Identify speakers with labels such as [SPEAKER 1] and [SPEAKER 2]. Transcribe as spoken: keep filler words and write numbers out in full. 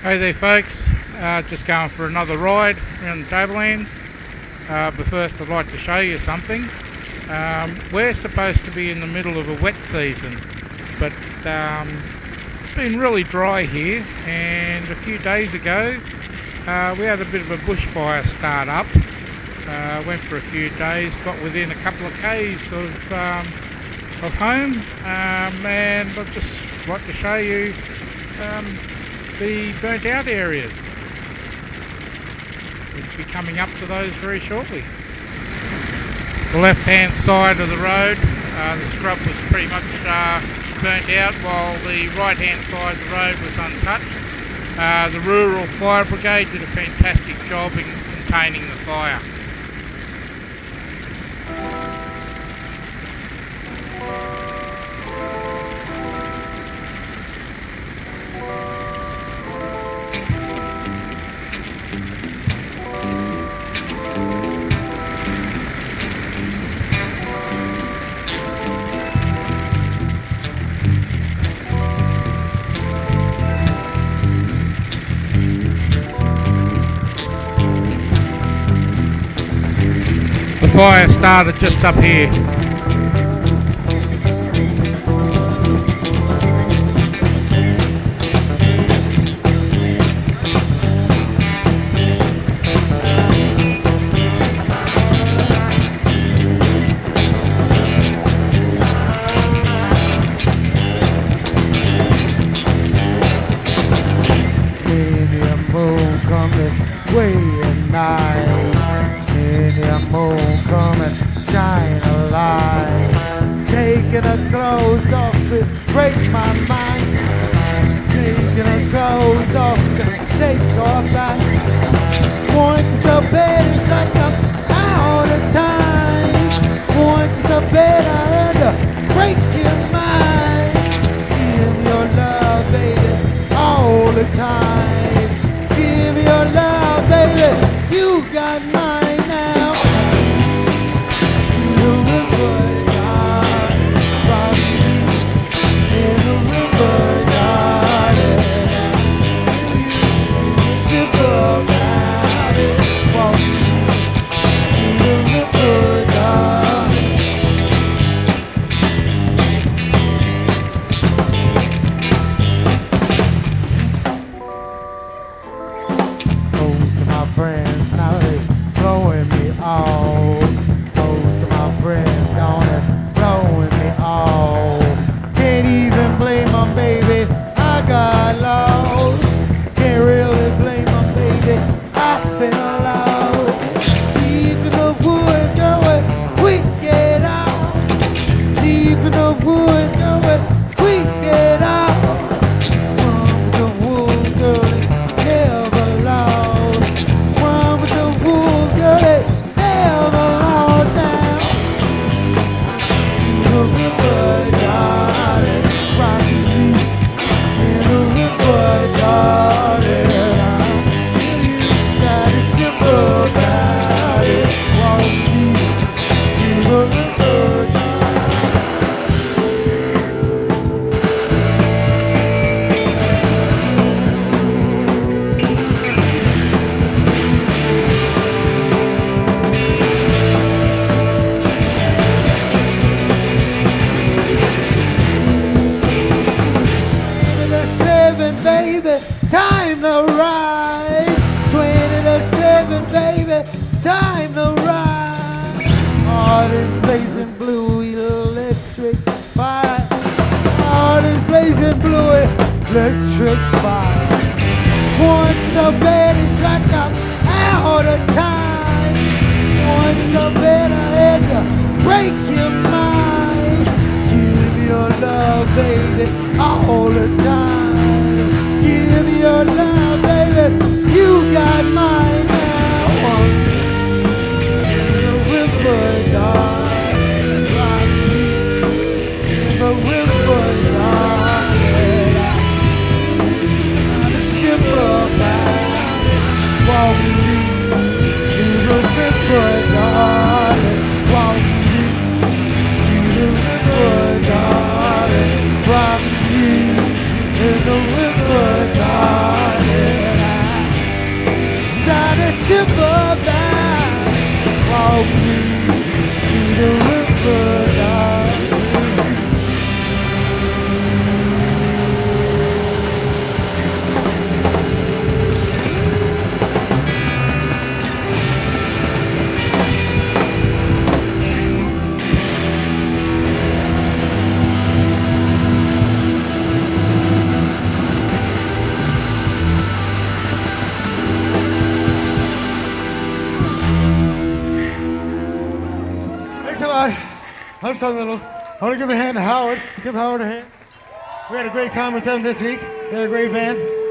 [SPEAKER 1] Hey there folks, uh, just going for another ride around the Tablelands. Uh, but first I'd like to show you something. Um, we're supposed to be in the middle of a wet season, but um, it's been really dry here, and a few days ago uh, we had a bit of a bushfire start up. Uh, went for a few days, got within a couple of k's of, um, of home, um, and I'd just like to show you um, the burnt out areas. We'll be coming up to those very shortly. The left hand side of the road, uh, the scrub was pretty much uh, burnt out, while the right hand side of the road was untouched. Uh, the Rural Fire Brigade did a fantastic job in containing the fire. The fire started just up here.
[SPEAKER 2] When the moon comes way at night, the moon come and shine a light. Taking the clothes off, it break my mind. Taking the clothes off, gonna take off that. Going to the bed, it's like I'm out of time. Going to the bed, I had to break your mind. Give me your love, baby, all the time. Give me your love, baby, you got mine. Friends, now they blowing me off. Most of my friends gonna blowing me off. Can't even blame them, baby, I got lost. Can't really blame them, baby, I fell out. Deep in the woods, girl, where we get out. Deep in the woods, girl, where we get out. From the woods, girl, they never lost. Time to ride, twenty to seven, baby, time to ride. All this blazing blue electric fire, all this blazing blue electric fire. Once the bed is like I'm out of time. Once the bed I had to break your mind. Give me your love, baby, all the time. Give me your love, baby, you got mine now. In the river, darling, rock me. In the river, darling, on the ship of mine. Walk me to the river, darling, walk me to the river, darling, rock me. In the river, darling. I'm something little. I want to give a hand to Howard. Give Howard a hand. We had a great time with them this week. They're a great band.